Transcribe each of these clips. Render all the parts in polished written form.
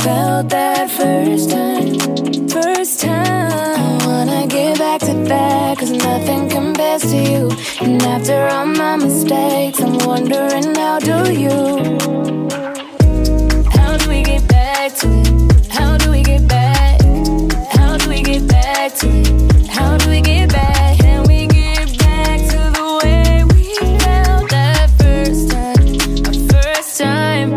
felt that first time, first time. I wanna get back to that, cause nothing compares to you. And after all my mistakes, I'm wondering, how do you? How do we get back to it? How do we get back? How do we get back to it? How do we get back? Can we get back to the way we felt that first time, our first time?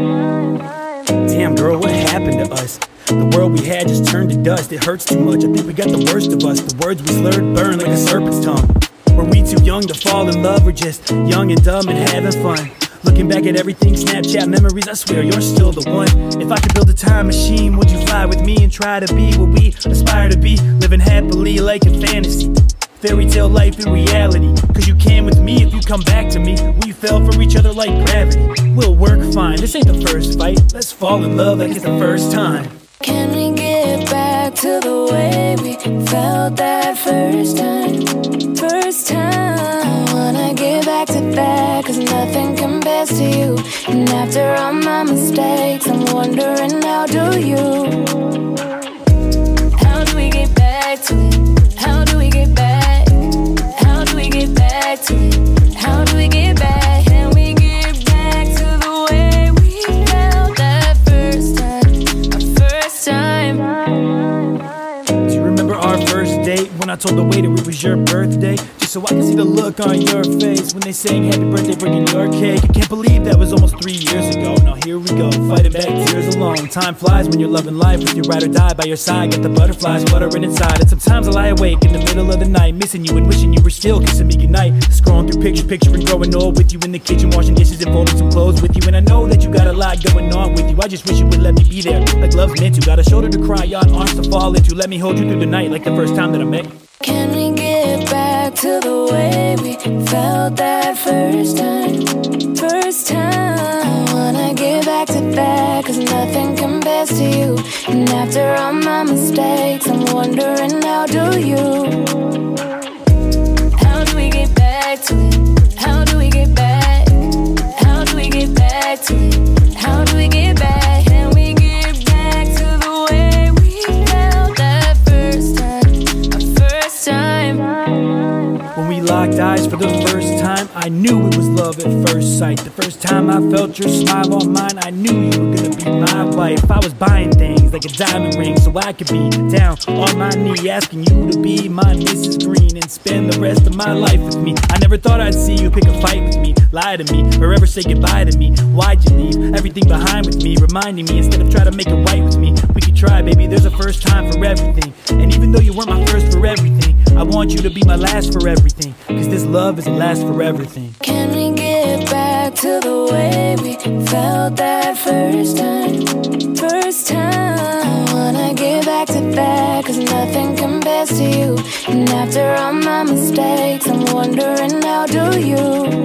Damn girl, what happened to us? The world we had just turned to dust. It hurts too much, I think we got the worst of us. The words we slurred burn like a serpent's tongue. Were we too young to fall in love, or just young and dumb and having fun? Looking back at everything, Snapchat memories, I swear you're still the one. If I could build a time machine, would you fly with me and try to be what we aspire to be? Living happily like a fantasy, fairy tale life in reality. Cause you can with me if you come back to me. We fell for each other like gravity. We'll work fine, this ain't the first fight. Let's fall in love like it's the first time. Can we get back to the way we felt that first time, first time? I wanna get back to that, cause nothing compares to you. And after all my mistakes, I'm wondering, how do you? How do we get back to it? How do we get back? How do we get back to it? How do we get back? Can we get back to the way we felt that first time, our first time? Do you remember our first date, when I told the waiter it was your birthday? Just so I could see the look on your face when they sang happy birthday, bringing your cake. I can't believe that was almost 3 years ago. Now here we go, fighting back tears alone. Time flies when you're loving life with your ride or die by your side. Got the butterflies fluttering inside, and sometimes I lie awake in the middle of the night, missing you and wishing you were still kissing me goodnight. Scrolling through picturing growing old with you in the kitchen, washing dishes and folding some clothes with you. And I know that you got a lot going on with you. I just wish you would let me be there, like love's meant to. Got a shoulder to cry on, arms to fall into. Let me hold you through the night like the first time that I met you. Can we get back to the way we felt that first time, first time? I wanna get back to that, cause nothing compares to you. And after all my mistakes, I'm wondering, how do you? How do we get back to it? How do we get back? How do we get back to it? How do we get back? Can we get back to the way we felt that first time, our first time? When we locked eyes for the first time, I knew it was love at first sight. The first time I felt your smile on mine, I knew you were gonna be my wife. I was buying things like a diamond ring so I could be down on my knee, asking you to be my Mrs. Green and spend the rest of my life with me. I never thought I'd see you pick a fight with me, lie to me, or ever say goodbye to me. Why'd you leave everything behind with me, reminding me instead of try to make it right with me? We could try, baby, there's a first time for everything. And even though you weren't my first for everything, I want you to be my last for everything, cause this love is a last for everything. Can we get back to the way we felt that first time, first time? I wanna get back to that, cause nothing compares to you. And after all my mistakes, I'm wondering, how do you?